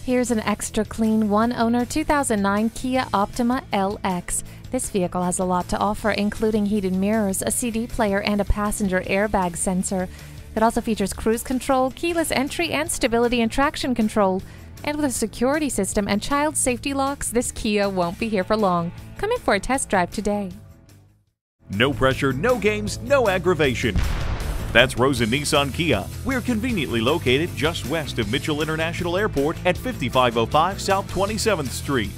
Here's an extra clean one-owner 2009 Kia Optima LX. This vehicle has a lot to offer, including heated mirrors, a CD player, and a passenger airbag sensor. It also features cruise control, keyless entry, and stability and traction control. And with a security system and child safety locks, this Kia won't be here for long. Come in for a test drive today. No pressure, no games, no aggravation. That's Rosen Nissan Kia. We're conveniently located just west of Mitchell International Airport at 5505 South 27th Street.